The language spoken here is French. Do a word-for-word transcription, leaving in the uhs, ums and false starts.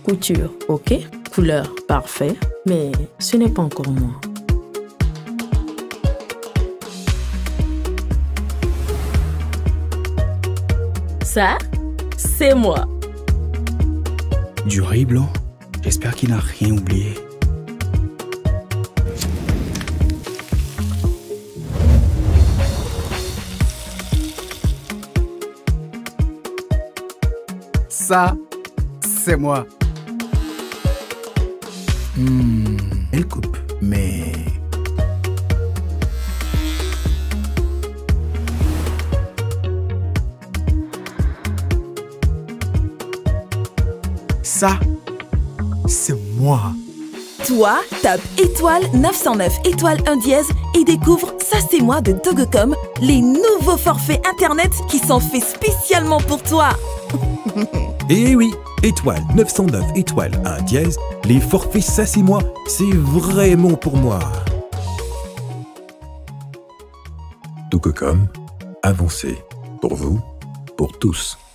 couture, ok. Couleur, parfait. Mais ce n'est pas encore moi. Ça, c'est moi. Du riz blanc? J'espère qu'il n'a rien oublié. Ça, c'est moi. Hmm, elle coupe, mais... Ça, c'est moi. Toi, tape étoile neuf cent neuf étoile un dièse et découvre Ça c'est moi de Dogocom, les nouveaux forfaits internet qui sont faits spécialement pour toi. Et oui, étoile neuf cent neuf étoile un dièse, les forfaits Ça c'est moi, c'est vraiment pour moi. Dogocom, avancez pour vous, pour tous.